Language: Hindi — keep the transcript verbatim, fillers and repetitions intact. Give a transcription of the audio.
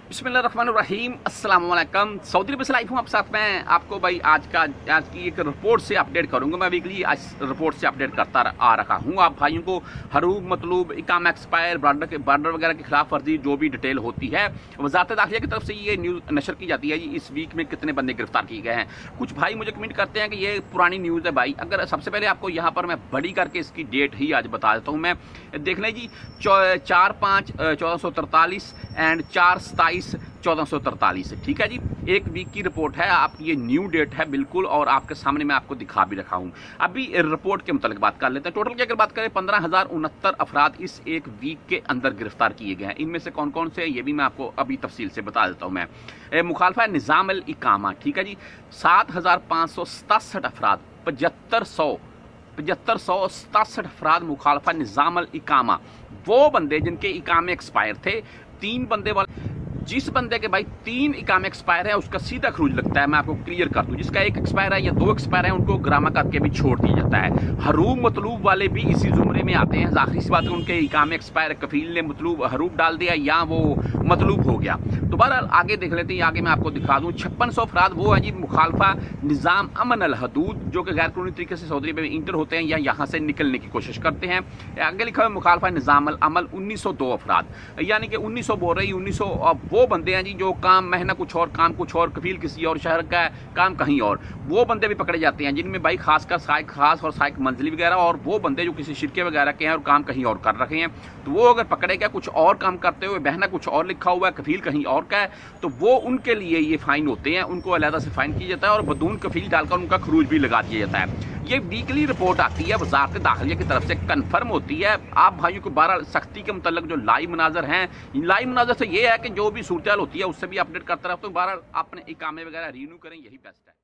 बिस्मिल्लाहिर्रहमानिर्रहीम अस्सलाम वालेकुम। सऊदी अरब से लाइव हूँ आप साथ में। आपको भाई आज का आज की एक रिपोर्ट से अपडेट करूंगा। मैं वीकली आज रिपोर्ट से अपडेट करता आ रहा हूँ आप भाइयों को। हरूब मतलूब इकामा एक्सपायर बॉर्डर के बॉर्डर वगैरह की खिलाफ वर्जी जो भी डिटेल होती है वजारत दाखिला की तरफ से ये न्यूज़ नशर की जाती है। इस वीक में कितने बंदे गिरफ्तार किए गए हैं। कुछ भाई मुझे कमेंट करते हैं कि ये पुरानी न्यूज़ है भाई। अगर सबसे पहले आपको यहाँ पर मैं बड़ी करके इसकी डेट ही आज बता देता हूँ। मैं देख लें जी, चार पाँच चौदह सौ तरतालीस एंड चार सताईस चौदह सौ तरतालीस ठीक है जी। एक वीक की रिपोर्ट है, आप ये न्यू डेट है बिल्कुल, और आपके सामने मैं आपको दिखा भी रखा हूँ। अभी रिपोर्ट के मुताबिक बात कर लेते हैं। टोटल की अगर बात करें पंद्रह हजार उनहत्तर अफराद इस एक वीक के अंदर गिरफ्तार किए गए हैं। इनमें से कौन कौन से ये भी मैं आपको अभी तफसील से बता देता हूँ। मैं मुखालफा निज़ाम अल इकामा ठीक है जी, सात हजार पाँच सौ सतासठ अफराद पचहत्तर सौ पचहत्तर सौ सतासठ अफराद मुखालफा निज़ाम अल इकामा, वो बंदे जिनके इकामे एक्सपायर थे। तीन बंदे वाले जिस बंदे के भाई तीन इकामे एक्सपायर है उसका सीधा खरूज लगता है। मैं आपको क्लियर कर दूं, जिसका एक एक्सपायर है या दो एक्सपायर है उनको ग्रामा करके भी छोड़ दिया जाता है। हरूब मतलूब वाले भी इसी जुमरे में आते हैं। जाहिर सी बात है उनके इकामे एक्सपायर, कफील ने मतलूब हरूब डाल दिया या वो मतलूब हो गया। तो बहरहाल आगे देख लेते हैं। आगे मैं आपको दिखा दूं, छप्पन सौ अफराद वो है जी मुखालफा निज़ाम अमन अल हदूद, जो कि गैर कानूनी तरीके से सऊदी अरब में इंटर होते हैं या यहाँ से निकलने की कोशिश करते हैं। आगे लिखा हुआ मुखालफा निज़ाम अल अमल उन्नीस सौ दो अफराद, यानी कि उन्नीस सौ बोल रही उन्नीस सौ वो बंदे हैं जी जो काम महीना कुछ और, काम कुछ और, कफील किसी और शहर का है, काम कहीं और। वो बंदे भी पकड़े जाते हैं जिनमें भाई खासकर साइक खास और साइक मंजली वगैरह, और वो बंदे जो किसी शिरके वगैरह के हैं और काम कहीं और कर रखे हैं। तो वो अगर पकड़े गए कुछ और काम करते हुए, बहना कुछ और लिखा हुआ है, कफील कहीं और का है, तो वो उनके लिए ये फाइन होते हैं। उनको अलहदा से फाइन किया जाता है और बदून कफील डालकर उनका खरूज भी लगा दिया जाता है। ये वीकली रिपोर्ट आती है, वजारत दाखिला की तरफ से कंफर्म होती है। आप भाइयों को बारह सख्ती के मुतल्लिक जो लाइव मनाजर हैं, लाइव मनाजर से ये है कि जो भी सूरत होती है उससे भी अपडेट करता रहता हूँ। बारह अपने इकामे वगैरह रिन्यू करें, यही बेस्ट है।